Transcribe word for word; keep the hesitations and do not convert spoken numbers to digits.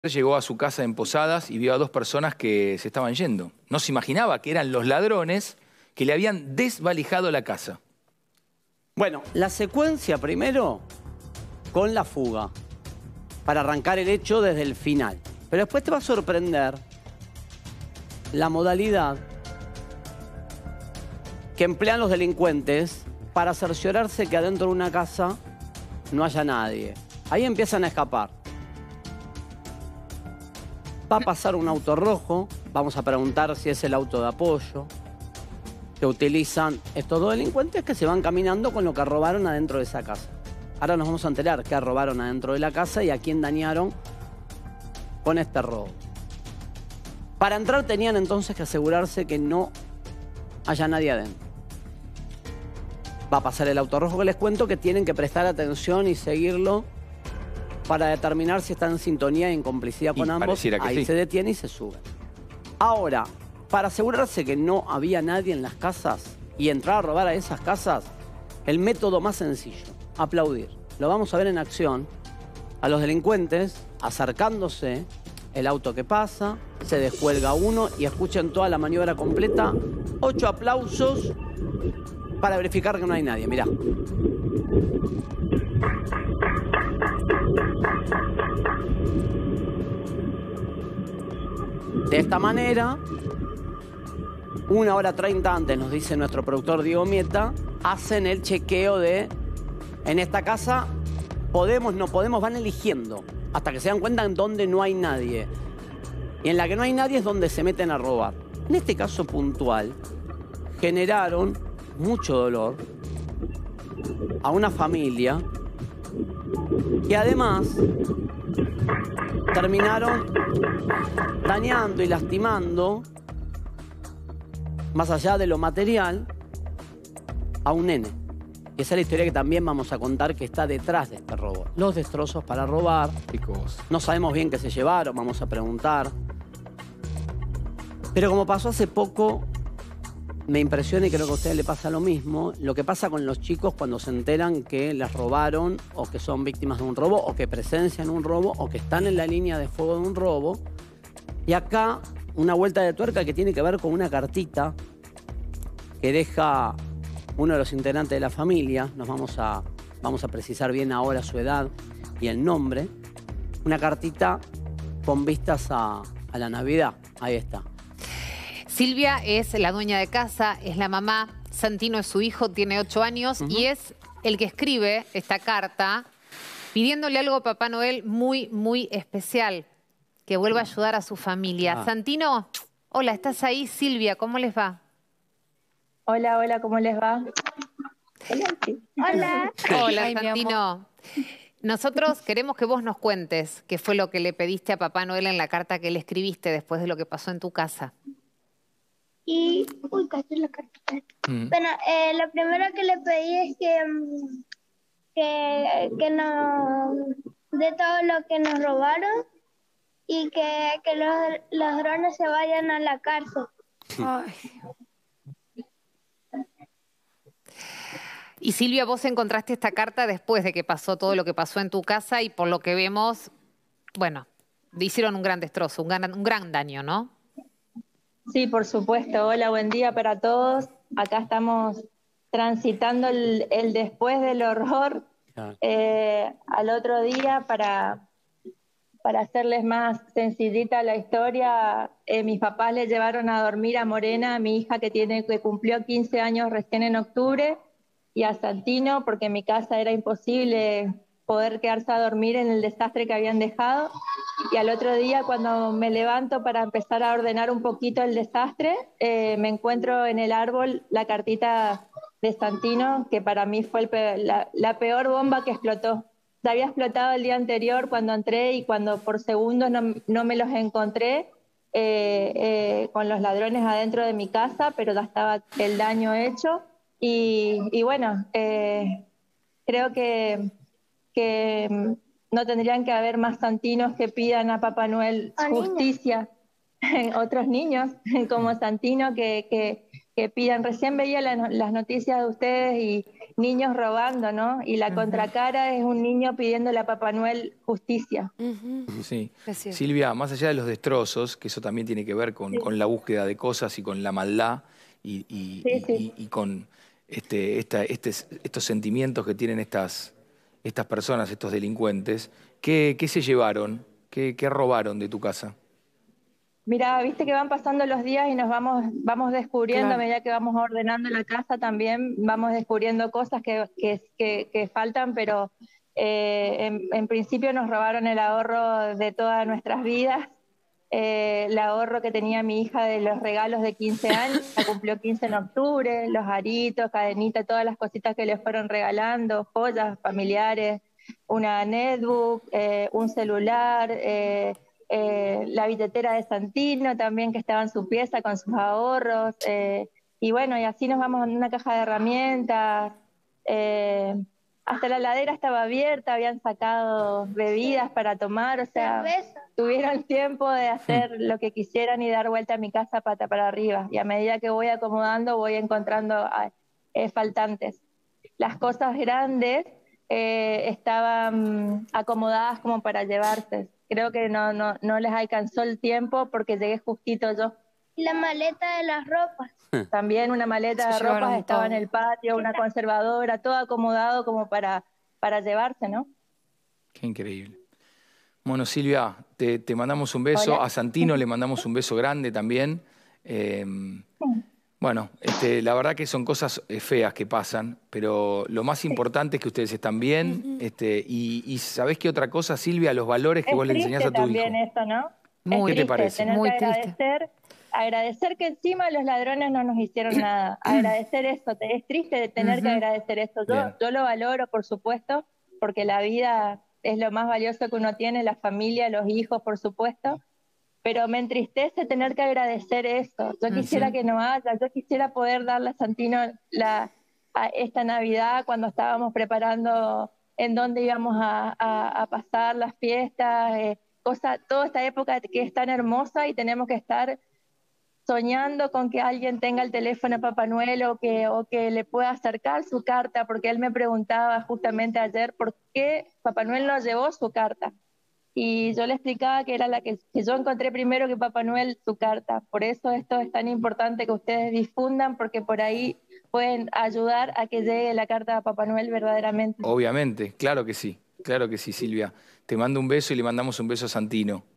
Llegó a su casa en Posadas y vio a dos personas que se estaban yendo. No se imaginaba que eran los ladrones que le habían desvalijado la casa. Bueno, la secuencia primero con la fuga, para arrancar el hecho desde el final. Pero después te va a sorprender la modalidad que emplean los delincuentes para cerciorarse que adentro de una casa no haya nadie. Ahí empiezan a escapar. Va a pasar un auto rojo, vamos a preguntar si es el auto de apoyo que utilizan estos dos delincuentes que se van caminando con lo que robaron adentro de esa casa. Ahora nos vamos a enterar qué robaron adentro de la casa y a quién dañaron con este robo. Para entrar tenían entonces que asegurarse que no haya nadie adentro. Va a pasar el auto rojo que les cuento, que tienen que prestar atención y seguirlo para determinar si está en sintonía y en complicidad con Y ambos. Ahí sí. se detiene y se sube. Ahora, para asegurarse que no había nadie en las casas y entrar a robar a esas casas, el método más sencillo, aplaudir. Lo vamos a ver en acción a los delincuentes acercándose, el auto que pasa, se descuelga uno y escuchen toda la maniobra completa. Ocho aplausos para verificar que no hay nadie. Mirá. De esta manera, una hora treinta antes, nos dice nuestro productor Diego Mieta, hacen el chequeo de, en esta casa, podemos, no podemos, van eligiendo, hasta que se dan cuenta en donde no hay nadie. Y en la que no hay nadie es donde se meten a robar. En este caso puntual, generaron mucho dolor a una familia que además terminaron dañando y lastimando, más allá de lo material, a un nene. Y esa es la historia que también vamos a contar que está detrás de este robo. Los destrozos para robar. Chicos. No sabemos bien qué se llevaron, vamos a preguntar. Pero como pasó hace poco, me impresiona y creo que a ustedes le pasa lo mismo, lo que pasa con los chicos cuando se enteran que les robaron o que son víctimas de un robo o que presencian un robo o que están en la línea de fuego de un robo. Y acá una vuelta de tuerca que tiene que ver con una cartita que deja uno de los integrantes de la familia. Nos vamos a, vamos a precisar bien ahora su edad y el nombre. Una cartita con vistas a, a la Navidad. Ahí está. Silvia es la dueña de casa, es la mamá. Santino es su hijo, tiene ocho años, uh-huh. y es el que escribe esta carta pidiéndole algo a Papá Noel muy, muy especial, que vuelva a ayudar a su familia. Ah. Santino, hola, ¿estás ahí? Silvia, ¿cómo les va? Hola, hola, ¿cómo les va? Hola. Hola, Ay, Santino. Nosotros queremos que vos nos cuentes qué fue lo que le pediste a Papá Noel en la carta que le escribiste después de lo que pasó en tu casa. Y, uy, casi la cartita. Mm. Bueno, eh, lo primero que le pedí es que, que, que nos dé todo lo que nos robaron y que, que los ladrones se vayan a la cárcel. Ay. Y Silvia, vos encontraste esta carta después de que pasó todo lo que pasó en tu casa y por lo que vemos, bueno, hicieron un gran destrozo, un gran, un gran daño, ¿no? Sí, por supuesto. Hola, buen día para todos. Acá estamos transitando el, el después del horror eh, al otro día para, para hacerles más sencillita la historia. Eh, mis papás le llevaron a dormir a Morena, a mi hija que, tiene, que cumplió quince años recién en octubre, y a Santino, porque en mi casa era imposible poder quedarse a dormir en el desastre que habían dejado. Y al otro día, cuando me levanto para empezar a ordenar un poquito el desastre, eh, me encuentro en el árbol la cartita de Santino, que para mí fue el peor, la, la peor bomba que explotó. Se había explotado el día anterior cuando entré y cuando por segundos no, no me los encontré eh, eh, con los ladrones adentro de mi casa, pero ya estaba el daño hecho. Y, y bueno, eh, creo que... que no tendrían que haber más Santinos que pidan a Papá Noel justicia, otros niños como Santino que, que, que pidan. Recién veía la, las noticias de ustedes y, niños robando, ¿no? Y la contracara es un niño pidiéndole a Papá Noel justicia. Sí. Silvia, más allá de los destrozos, que eso también tiene que ver con, sí. con la búsqueda de cosas y con la maldad y, y, sí, y, sí. y, y con este, esta, este, estos sentimientos que tienen estas, estas personas, estos delincuentes, ¿qué, qué se llevaron? ¿Qué, qué robaron de tu casa? Mira, viste que van pasando los días y nos vamos, vamos descubriendo, claro. a medida que vamos ordenando la casa también, vamos descubriendo cosas que, que, que, que faltan, pero eh, en, en principio nos robaron el ahorro de todas nuestras vidas, eh, el ahorro que tenía mi hija de los regalos de quince años, la cumplió quince en octubre, los aritos, cadenitas, todas las cositas que le fueron regalando, joyas familiares, una netbook, eh, un celular, eh, Eh, la billetera de Santino también que estaba en su pieza con sus ahorros, eh, y bueno, y así nos vamos en una caja de herramientas, eh, hasta la heladera estaba abierta, habían sacado bebidas para tomar, o sea, tuvieron tiempo de hacer lo que quisieran y dar vuelta a mi casa pata para arriba, y a medida que voy acomodando voy encontrando eh, faltantes. Las cosas grandes eh, estaban acomodadas como para llevarse. Creo que no, no, no les alcanzó el tiempo porque llegué justito yo. ¿Y la maleta de las ropas? También una maleta Se de ropas estaba todo. en el patio, una conservadora, todo acomodado como para, para llevarse, ¿no? Qué increíble. Bueno, Silvia, te, te mandamos un beso. Hola. A Santino le mandamos un beso grande también. Eh, bueno, este, la verdad que son cosas feas que pasan, pero lo más importante es que ustedes están bien. Uh-huh. este, y, y ¿sabés qué otra cosa, Silvia? Los valores que es vos le enseñás a tu hijo. También eso, ¿no? Muy, es ¿Qué te parece? Tener Muy que triste. agradecer, agradecer que encima los ladrones no nos hicieron nada. Agradecer eso. Es triste de tener uh-huh. que agradecer eso. Yo, yo lo valoro, por supuesto, porque la vida es lo más valioso que uno tiene, la familia, los hijos, por supuesto. Pero me entristece tener que agradecer eso. Yo quisiera uh-huh. que no haya, yo quisiera poder darle a Santino la, a esta Navidad cuando estábamos preparando en dónde íbamos a, a, a pasar las fiestas, eh, cosa, toda esta época que es tan hermosa y tenemos que estar soñando con que alguien tenga el teléfono a Papá Noel o que, o que le pueda acercar su carta, porque él me preguntaba justamente ayer por qué Papá Noel no llevó su carta. Y yo le explicaba que era la que, que yo encontré primero que Papá Noel su carta. Por eso esto es tan importante que ustedes difundan, porque por ahí pueden ayudar a que llegue la carta a Papá Noel verdaderamente. Obviamente, claro que sí, claro que sí, Silvia. Te mando un beso y le mandamos un beso a Santino.